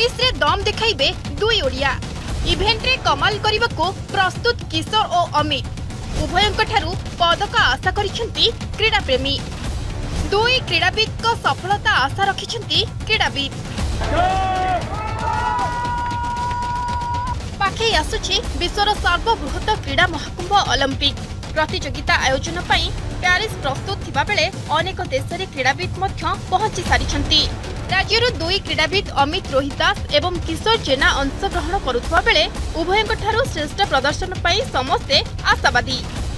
Paris रे दम देखाइबे दुई ओडिया। इवेंट रे कमाल करने प्रस्तुत किशोर और अमित उभयंक ठारू पदक आशा करिसेंती क्रीडाप्रेमी। दुई क्रीड़ाविद को सफलता आशा रखिसेंती क्रीड़ाविद। पाखे आसुछि विश्वर सर्वबृहत क्रीड़ा महाकुंभ ओलंपिक। प्रतियोगिता आयोजन पई प्यारिस प्रस्तुत थिबा बेले अनेक देशरे क्रीड़ाविद मध्य पहुंची सारिछंती। राज्यर दुई क्रीड़ाविद अमित रोहिदास एवं किशोर जेना अंशग्रहण करुवा बेले उभयंक ठारू श्रेष्ठ प्रदर्शन पई समस्ते आशावादी।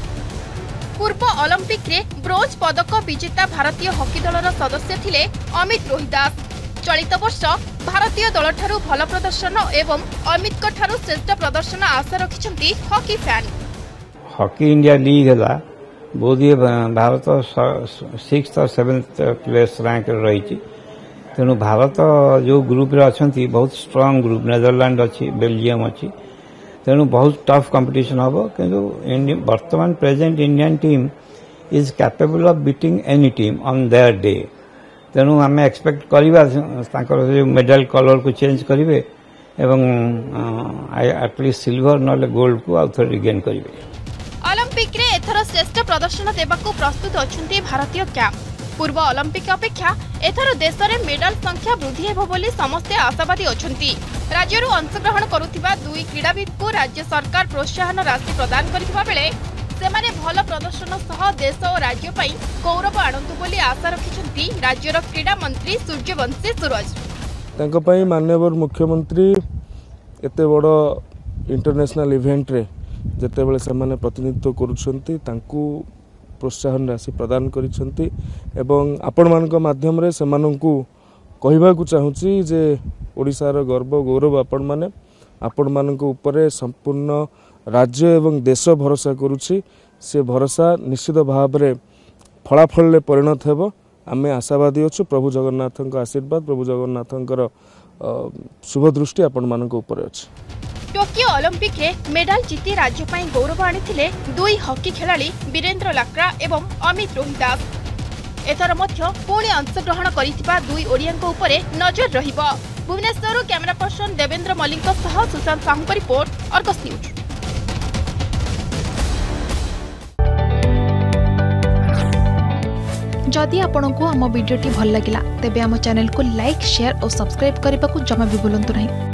पूर्व ओलंपिक रे ब्रोंज पदक विजेता भारतीय हॉकी दलर सदस्य थिले अमित रोहिदास। चलित वर्ष भारतीय दल ठारू भल प्रदर्शन एवं अमित को ठारू श्रेष्ठ प्रदर्शन आशा रखिछंती hockey fan. Hockey India league है बोधे भारत 6th और 7th प्लेस रैंक रही। तेणु भारत जो ग्रुप रे अच्छी बहुत स्ट्रांग ग्रुप नेदरलैंड अच्छी बेल्जियम अच्छी। तेणु बहुत टफ कंपटीशन हम किंतु वर्तमान present Indian team is capable of beating any team on their day. तेणु आम एक्सपेक्ट करवा मेडल कलर को चेंज करेंगे एवं एटलिस्ट सिल्वर ना गोल्ड को आउ थे रिगेन करेंगे। ओलंपिक रे एथर श्रेष्ठ प्रदर्शन देवाक प्रस्तुत अच्छी भारतीय कैंप। पूर्व ओलंपिक अपेक्षा एथर देश में मेडल संख्या वृद्धि हेबो बोली समस्ते आशावादी अछंती। राज्यरू अंशग्रहण करुथिबा दुई क्रीड़ाविद को राज्य सरकार प्रोत्साहन राशि प्रदान करिथिबा बेले सेमाने भल प्रदर्शन सह देश और राज्य पई गौरव आणंतु बोली आशा रखिछंती राज्यर क्रीड़ा मंत्री सूर्यवंशी सूरज। तांको पई माननीय मुख्यमंत्री एते बड़ इंटरनेशनल इवेंट रे जेते बेले सेमाने प्रतिनिधित्व करूछंती तांकू प्रोत्साहन राशि प्रदान करिसेंती एवं आपण मानक माध्यम रे सेमानंकु कहिबाकू चाहूची जे ओडिसार गर्व गौरव आपण मानक ऊपर संपूर्ण राज्य एवं देश भरोसा करुछि। से भरोसा निश्चित भाव रे फलाफल ले परिणत हेबो। आमे आशावादी अछु। प्रभु जगन्नाथक आशीर्वाद प्रभु जगन्नाथकर शुभ दृष्टि आपण मानक ऊपर अछि। टोकियो ओलंपिक रे मेडल जीति राज्य पई गौरव आनिथिले दुई हॉकी खिलाड़ी वीरेंद्र लाक्रा एवं अमित रोहिदास। एथर मध्य पुणी अंशग्रहण करिथिबा दुई ओडियाक उपरे नजर रहिबो। भुवनेश्वर कैमरा पर्सन देवेंद्र मल्लिक सह सुशांत साहू का रिपोर्ट अर्गस न्यूज। जदि आपंक आम भिडी भल लगा तेब आम चैनल को लाइक शेयर और सब्सक्राइब करने को जमा भी भूलु नहीं।